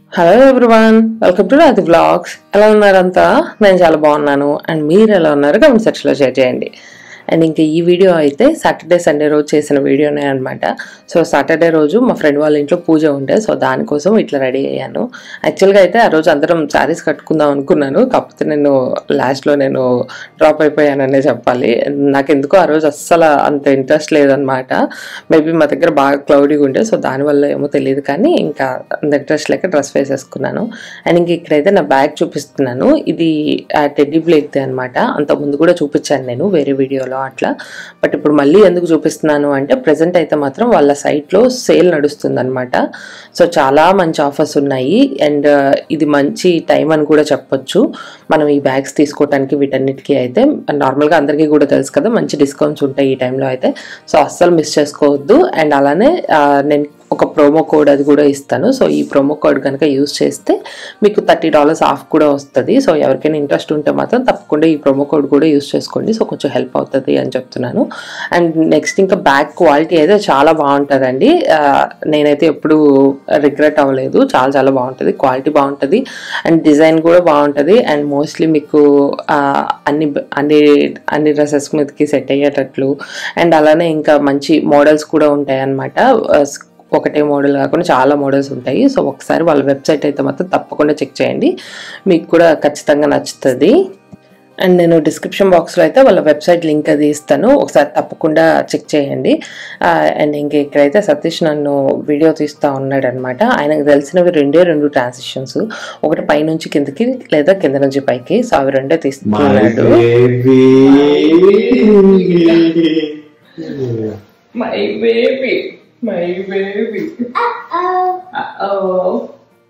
Hello everyone, welcome to Radhi vlogs. ఎలా ఉన్నారంతా? నేను చాలా బాగున్నాను. అండ్ మీరు ఎలా ఉన్నారు? కామెంట్ సెక్షన్లో షేర్ చేయండి. అండ్ ఇంకా ఈ వీడియో అయితే సాటర్డే సండే రోజు చేసిన వీడియోనే అనమాట. సో సాటర్డే రోజు మా ఫ్రెండ్ వాళ్ళ ఇంట్లో పూజ ఉంటే సో దానికోసం ఇట్లా రెడీ అయ్యాను. యాక్చువల్గా అయితే ఆ రోజు అందరం శారీస్ కట్టుకుందాం అనుకున్నాను, కాకపోతే నేను లాస్ట్లో డ్రాప్ అయిపోయాననే చెప్పాలి. నాకు ఎందుకో ఆ రోజు అస్సలు అంత ఇంట్రెస్ట్ లేదనమాట. మేబీ మా దగ్గర బాగా క్లౌడీగా ఉండే, సో దానివల్ల ఏమో తెలియదు, కానీ ఇంకా అంత ఇంట్రెస్ట్ లేక డ్రెస్ వేసేసుకున్నాను. అండ్ ఇంక ఇక్కడైతే నా బ్యాగ్ చూపిస్తున్నాను. ఇది టెడ్డీ బ్లేక్ది అనమాట. అంతకుముందు కూడా చూపించాను నేను వేరే వీడియోలో అట్లా. బట్ ఇప్పుడు మళ్ళీ ఎందుకు చూపిస్తున్నాను అంటే ప్రెసెంట్ అయితే మాత్రం వాళ్ళ సైట్లో సేల్ నడుస్తుంది అనమాట. సో చాలా మంచి ఆఫర్స్ ఉన్నాయి. అండ్ ఇది మంచి టైం అని కూడా చెప్పొచ్చు మనం ఈ బ్యాగ్స్ తీసుకోవడానికి. వీటన్నిటికీ అయితే నార్మల్గా అందరికీ కూడా తెలుసు కదా, మంచి డిస్కౌంట్స్ ఉంటాయి ఈ టైంలో అయితే. సో అస్సలు మిస్ చేసుకోవద్దు. అండ్ అలానే నేను ఒక ప్రోమో కోడ్ అది కూడా ఇస్తాను. సో ఈ ప్రోమో కోడ్ కనుక యూజ్ చేస్తే మీకు $30 ఆఫ్ కూడా వస్తుంది. సో ఎవరికైనా ఇంట్రెస్ట్ ఉంటే మాత్రం తప్పకుండా ఈ ప్రోమో కోడ్ కూడా యూజ్ చేసుకోండి. సో కొంచెం హెల్ప్ అవుతుంది అని చెప్తున్నాను. అండ్ నెక్స్ట్ ఇంకా బ్యాగ్ క్వాలిటీ అయితే చాలా బాగుంటుందండి. నేనైతే ఎప్పుడు రిగ్రెట్ అవ్వలేదు. చాలా చాలా బాగుంటుంది, క్వాలిటీ బాగుంటుంది అండ్ డిజైన్ కూడా బాగుంటుంది. అండ్ మోస్ట్లీ మీకు అన్ని అన్ని అన్ని డ్రెస్సెస్ మీదకి సెట్ అయ్యేటట్లు అండ్ అలానే ఇంకా మంచి మోడల్స్ కూడా ఉంటాయి అన్నమాట. ఒకటే మోడల్ కాకుండా చాలా మోడల్స్ ఉంటాయి. సో ఒకసారి వాళ్ళ వెబ్సైట్ అయితే మాత్రం తప్పకుండా చెక్ చేయండి, మీకు కూడా ఖచ్చితంగా నచ్చుతుంది. అండ్ నేను డిస్క్రిప్షన్ బాక్స్లో అయితే వాళ్ళ వెబ్సైట్ లింక్ అది ఇస్తాను, ఒకసారి తప్పకుండా చెక్ చేయండి. అండ్ ఇంక ఇక్కడైతే సతీష్ నన్ను వీడియో తీస్తూ ఉన్నాడు అనమాట. ఆయనకు తెలిసినవి రెండు ట్రాన్సిషన్స్, ఒకటి పైనుంచి కిందకి లేదా కింద నుంచి పైకి. సో అవి రెండే తీస్తున్నాడు. My baby. Uh-oh.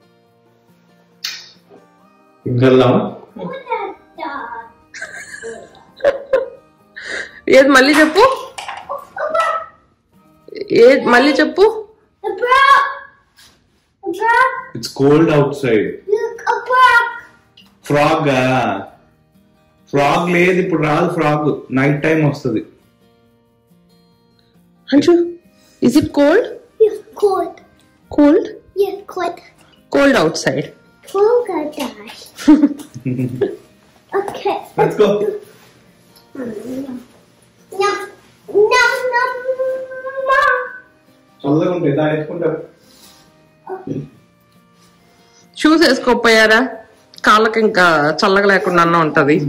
ఏది మళ్ళీ చెప్పు, ఏది మళ్ళీ చెప్పు. It's cold outside. Frog. Frog లేదు ఇప్పుడు రాదు. ఫ్రాగ్ నైట్ టైం వస్తుంది. అంచు, is it cold? Yes, cold. Cold? Yes, cold. Cold outside. Cold outside. Okay. Let's go. No. చల్లగా ఉంటాయి, దా వేసుకుంటా. షూస్ వేసుకోపోయారా? కాళ్ళకి ఇంకా చల్లగా లేకుండా ఉంటది.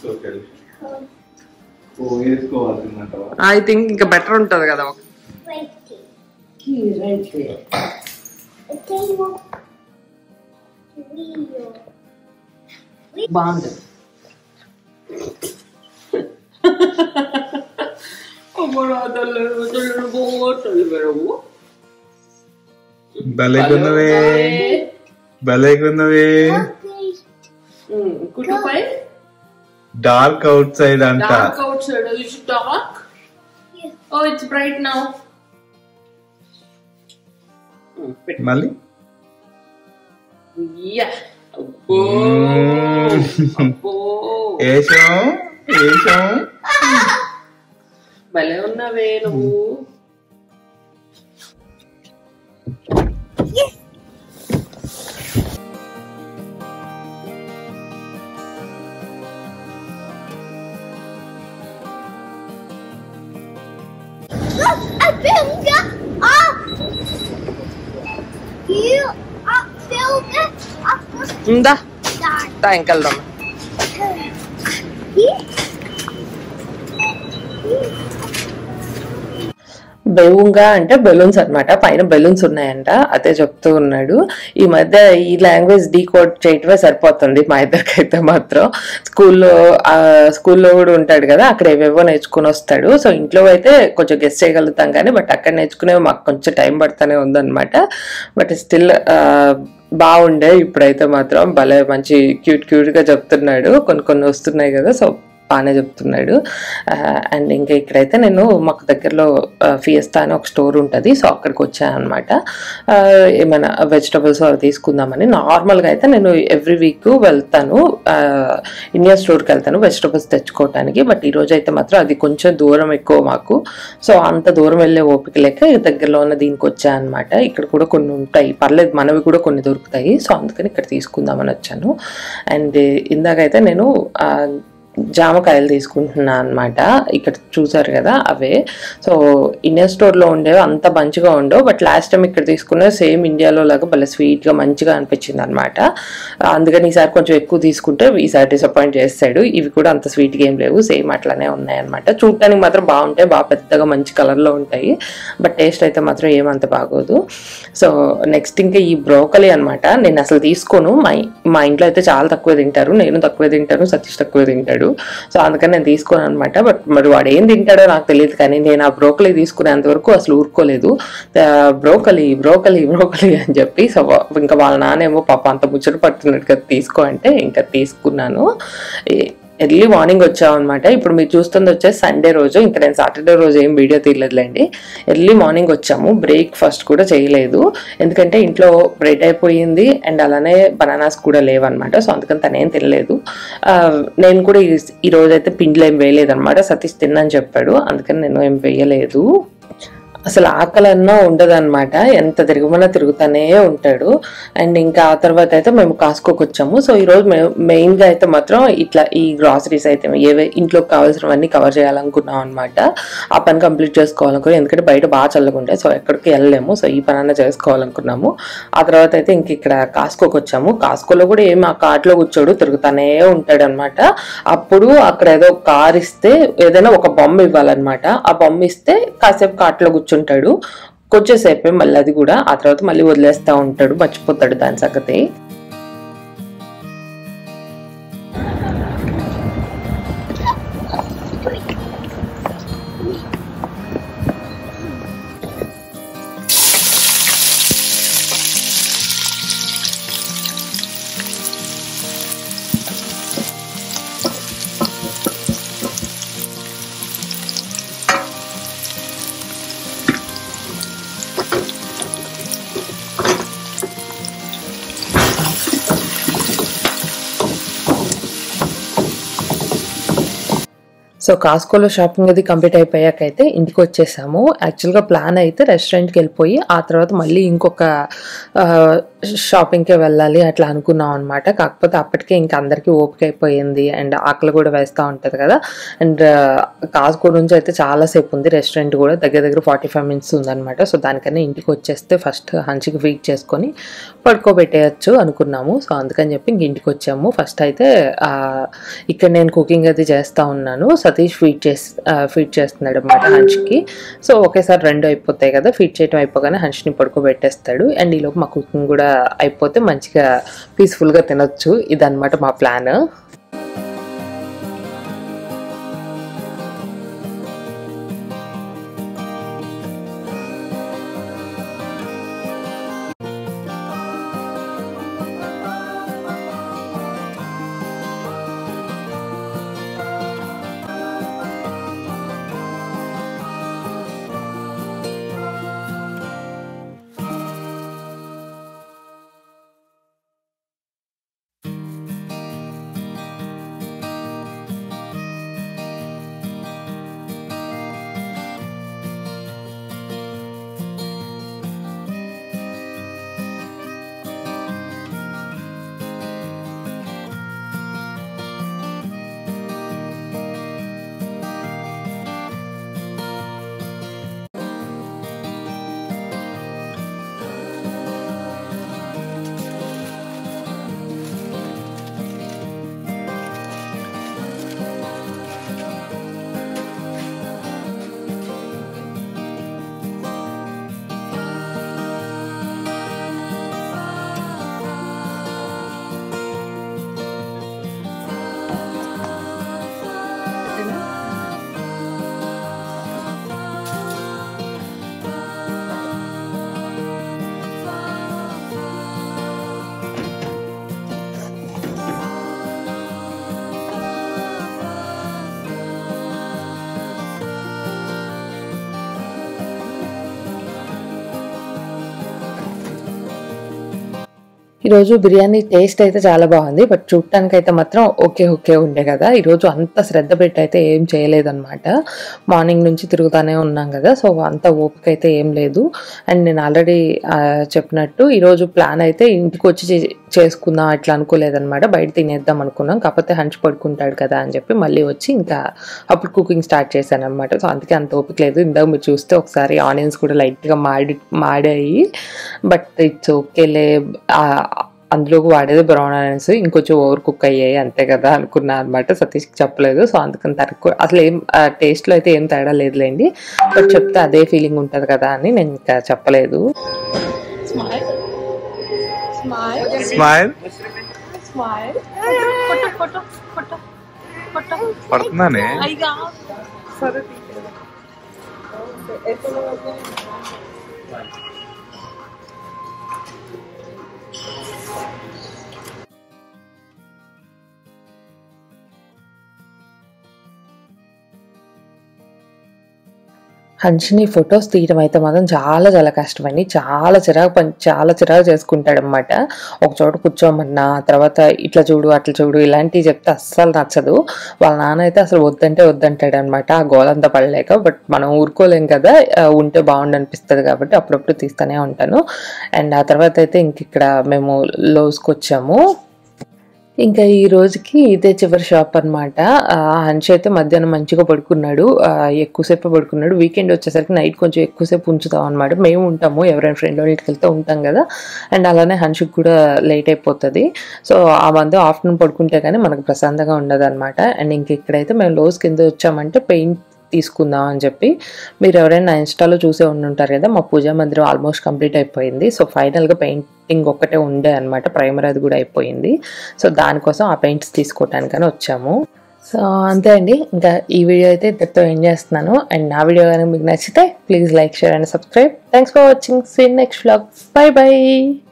ఐ థింక్ ఇంకా బెటర్ ఉంటది కదా. బాగుంది. భలేగున్నవే. డార్క్ అవుట్ సైడ్ అంట. Oh, it's bright now. మళ్ళీ వేసాం. భలే ఉన్నావే నువ్వు. ఇందా ఇంకెళ్దాం. బెలూంగా అంటే బెలూన్స్ అనమాట. పైన బెలూన్స్ ఉన్నాయంట, అదే చెప్తూ ఉన్నాడు. ఈ మధ్య ఈ లాంగ్వేజ్ డీకోడ్ చేయటమే సరిపోతుంది మా ఇద్దరికైతే మాత్రం. స్కూల్లో కూడా ఉంటాడు కదా, అక్కడ ఏవేవో నేర్చుకుని వస్తాడు. సో ఇంట్లో అయితే కొంచెం గెస్ చేయగలుగుతాం కానీ బట్ అక్కడ నేర్చుకునేవి మాకు కొంచెం టైం పడుతూనే ఉందన్నమాట. బట్ స్టిల్ బాగుండే. ఇప్పుడైతే మాత్రం భలే మంచి క్యూట్గా చెప్తున్నాడు. కొన్ని వస్తున్నాయి కదా, సో బాగానే చెప్తున్నాడు. అండ్ ఇంకా ఇక్కడైతే నేను మాకు దగ్గరలో ఫియస్తా అని ఒక స్టోర్ ఉంటుంది, సో అక్కడికి వచ్చాను అనమాట. ఏమైనా వెజిటబుల్స్ అవి తీసుకుందామని. నార్మల్గా అయితే నేను ఎవ్రీ వీక్ వెళ్తాను ఇండియన్ స్టోర్కి వెళ్తాను వెజిటబుల్స్ తెచ్చుకోవడానికి. బట్ ఈరోజు అయితే మాత్రం అది కొంచెం దూరం ఎక్కువ మాకు, సో అంత దూరం వెళ్ళే ఓపిక లేక దగ్గరలో ఉన్న దీనికి వచ్చాను అనమాట. ఇక్కడ కూడా కొన్ని ఉంటాయి, పర్లేదు మనవి కూడా కొన్ని దొరుకుతాయి, సో అందుకని ఇక్కడ తీసుకుందామని వచ్చాను. అండ్ ఇందాకైతే నేను జామకాయలు తీసుకుంటున్నాను అనమాట. ఇక్కడ చూసారు కదా అవే. సో ఇండియన్ స్టోర్లో ఉండేవి అంత మంచిగా ఉండవు, బట్ లాస్ట్ టైం ఇక్కడ తీసుకునే సేమ్ ఇండియాలో లాగా భలే స్వీట్గా మంచిగా అనిపించింది అనమాట. అందుకని ఈసారి కొంచెం ఎక్కువ తీసుకుంటే ఈసారి డిసప్పాయింట్ చేస్తాడు. ఇవి కూడా అంత స్వీట్గా ఏం లేవు, సేమ్ అట్లానే ఉన్నాయన్నమాట. చూడటానికి మాత్రం బాగుంటాయి, బాగా పెద్దగా మంచి కలర్లో ఉంటాయి, బట్ టేస్ట్ అయితే మాత్రం ఏమంత బాగోదు. సో నెక్స్ట్ ఇంకా ఈ బ్రోకలీ అనమాట. నేను అసలు తీసుకోను, మా ఇంట్లో అయితే చాలా తక్కువ తింటారు, నేను తక్కువ తింటాను, సతీష్ తక్కువ తింటాడు, సో అందుకని నేను తీసుకోను అనమాట. బట్ మరి వాడు ఏం తింటాడో నాకు తెలియదు, కానీ నేను ఆ బ్రోకలీ తీసుకునేంత వరకు అసలు ఊరుకోలేదు. బ్రోకలీ బ్రోకలీ బ్రోకలీ అని చెప్పి. సో ఇంకా వాళ్ళ నానేమో పాప అంత ముచ్చట పడుతున్నట్టు కదా తీసుకో అంటే ఇంకా తీసుకున్నాను. ఎర్లీ మార్నింగ్ వచ్చామన్నమాట. ఇప్పుడు మీరు చూస్తుంది వచ్చేసి సండే రోజు, ఇంకా నేను సాటర్డే రోజు ఏం వీడియో తీయలేదులేండి. ఎర్లీ మార్నింగ్ వచ్చాము, బ్రేక్ఫాస్ట్ కూడా చేయలేదు, ఎందుకంటే ఇంట్లో బ్రెడ్ అయిపోయింది అండ్ అలానే బనానాస్ కూడా లేవన్నమాట. సో అందుకని తనేం తినలేదు. నేను కూడా ఈ రోజు అయితే పిండిలో ఏం వేయలేదన్నమాట. సతీష్ తిన్నని చెప్పాడు, అందుకని నేను ఏం వేయలేదు. అసలు ఆకలన్నా ఉండదన్నమాట, ఎంత తిరగమన్నా తిరుగుతూనే ఉంటాడు. అండ్ ఇంకా ఆ తర్వాత అయితే మేము కాస్కోకి వచ్చాము. సో ఈరోజు మెయిన్గా అయితే మాత్రం ఇట్లా ఈ గ్రాసరీస్ అయితే ఏవే ఇంట్లోకి కావాల్సినవన్నీ కవర్ చేయాలనుకున్నాం అనమాట. ఆ పని కంప్లీట్ చేసుకోవాలనుకున్నాం, ఎందుకంటే బయట బాగా చల్లగా ఉంటాయి, సో ఎక్కడికి వెళ్ళలేము, సో ఈ పని అన్నా చేసుకోవాలనుకున్నాము. ఆ తర్వాత అయితే ఇంక ఇక్కడ కాస్కోకి వచ్చాము. కాస్కోలో కూడా ఏమి ఆ కార్ట్లో కూర్చోడు, తిరుగుతూనే ఉంటాడు అనమాట. అప్పుడు అక్కడ ఏదో కార్ ఇస్తే ఏదైనా ఒక బొమ్మ ఇవ్వాలన్నమాట. ఆ బొమ్మ ఇస్తే కాసేపు కార్ట్లో కూర్చుంటాడు, కొంచెంసేపే, మళ్ళీ అది కూడా ఆ తర్వాత మళ్ళీ వదిలేస్తూ ఉంటాడు, మర్చిపోతాడు దాని సంగతి. సో కాస్కోలో షాపింగ్ అది కంప్లీట్ అయిపోయాకైతే ఇంటికి వచ్చేసాము. యాక్చువల్గా ప్లాన్ అయితే రెస్టారెంట్కి వెళ్ళిపోయి ఆ తర్వాత మళ్ళీ ఇంకొక షాపింగ్కే వెళ్ళాలి అట్లా అనుకున్నాం అనమాట. కాకపోతే అప్పటికే ఇంకా అందరికీ ఓపిక అయిపోయింది అండ్ ఆకలి కూడా వేస్తూ ఉంటుంది కదా. అండ్ కాస్కో నుంచి అయితే చాలాసేపు ఉంది, రెస్టారెంట్ కూడా దగ్గర దగ్గర 45 minutes ఉందన్నమాట. సో దానికన్నా ఇంటికి వచ్చేస్తే ఫస్ట్ హంచికి ఫీడ్ చేసుకొని పడుకోబెట్టేయచ్చు అనుకున్నాము. సో అందుకని చెప్పి ఇంక ఇంటికి వచ్చాము. ఫస్ట్ అయితే ఇక్కడ నేను కుకింగ్ అది చేస్తూ ఉన్నాను, సతీష్ ఫీడ్ చేస్తున్నాడు అనమాట హంచ్కి. సో ఒకేసారి 2 అయిపోతాయి కదా, ఫీడ్ చేయడం అయిపోగానే హంచ్ని పడుకోబెట్టేస్తాడు. అండ్ ఈలోపు మా కుకింగ్ కూడా అయిపోతే మంచిగా పీస్ఫుల్గా తినొచ్చు. ఇదన్నమాట మా ప్లాన్. ఈరోజు బిర్యానీ టేస్ట్ అయితే చాలా బాగుంది. బట్ చూడటానికి అయితే మాత్రం ఓకే ఉండే కదా. ఈరోజు అంత శ్రద్ధ పెట్టి అయితే ఏం చేయలేదన్నమాట. మార్నింగ్ నుంచి తిరుగుతానే ఉన్నాం కదా, సో అంత ఓపిక అయితే ఏం లేదు. అండ్ నేను ఆల్రెడీ చెప్పినట్టు ఈరోజు ప్లాన్ అయితే ఇంటికి వచ్చి చేసుకుందాం అట్లా అనుకోలేదన్నమాట. బయట తినేద్దాం అనుకున్నాం. కాకపోతే హంచ్ పడుకుంటాడు కదా అని చెప్పి మళ్ళీ వచ్చి ఇంకా అప్పుడు కుకింగ్ స్టార్ట్ చేశాను అనమాట. సో అందుకే అంత ఓపిక లేదు. ఇందాక మీరు చూస్తే ఒకసారి ఆనియన్స్ కూడా లైట్గా మాడాయి. బట్ ఇట్స్ ఓకేలే, అందులోకి వాడేది బ్రౌన్ ఆనియన్స్, ఇంకొంచెం ఓవర్ కుక్ అయ్యాయి అంతే కదా అనుకున్నా అనమాట. సతీష్కి చెప్పలేదు. సో అందుకని తక్కువ అసలు ఏం టేస్ట్లో అయితే ఏం తేడా లేదులేండి. బట్ చెప్తే అదే ఫీలింగ్ ఉంటుంది కదా అని నేను ఇంకా చెప్పలేదు. పడుతుందానే హన్షిని ఫొటోస్ తీయడం అయితే మాత్రం చాలా కష్టమండి. చాలా చిరాకు చేసుకుంటాడు అనమాట. ఒక చోట కూర్చోమన్నా, తర్వాత ఇట్లా చూడు అట్లా చూడు ఇలాంటివి చెప్తే అస్సలు నచ్చదు. వాళ్ళ నాన్న అయితే అసలు వద్దంటాడు అనమాట, ఆ గోలంతా పడలేక. బట్ మనం ఊరుకోలేం కదా, ఉంటే బాగుండు అనిపిస్తుంది కాబట్టి అప్పుడప్పుడు తీస్తూనే ఉంటాను. అండ్ ఆ తర్వాత అయితే ఇంక ఇక్కడ మేము లోస్కి వచ్చాము. ఇంకా ఈ రోజుకి ఇదే చివరి షాప్ అనమాట. హన్షి అయితే మధ్యాహ్నం మంచిగా పడుకున్నాడు, ఎక్కువసేపు పడుకున్నాడు. వీకెండ్ వచ్చేసరికి నైట్ కొంచెం ఎక్కువసేపు ఉంచుతాం అనమాట. మేము ఉంటాము, ఎవరైనా ఫ్రెండ్ వాళ్ళ ఇంటికి వెళ్తే ఉంటాం కదా. అండ్ అలానే హన్షికి కూడా లేట్ అయిపోతుంది. సో ఆ మందు ఆఫ్టర్నూన్ పడుకుంటే కానీ మనకు ప్రశాంతంగా ఉండదు అనమాట. అండ్ ఇంక ఇక్కడైతే మేము లోస్ కింద వచ్చామంటే పెయింట్ తీసుకుందాం అని చెప్పి, మీరు ఎవరైనా ఇన్స్టాలో చూసే ఉండుంటారు కదా, మా పూజా మందిరం ఆల్మోస్ట్ కంప్లీట్ అయిపోయింది. సో ఫైనల్గా పెయింటింగ్ ఒక్కటే ఉండే అనమాట, ప్రైమర్ అది కూడా అయిపోయింది. సో దానికోసం ఆ పెయింట్స్ తీసుకోవటానికని వచ్చాము. సో అంతే అండి, ఇంకా ఈ వీడియో అయితే ఇంతతో ఎండ్ చేస్తున్నాను. అండ్ నా వీడియో కనుక మీకు నచ్చితే please like, share and subscribe. Thanks for watching. See you next vlog. By.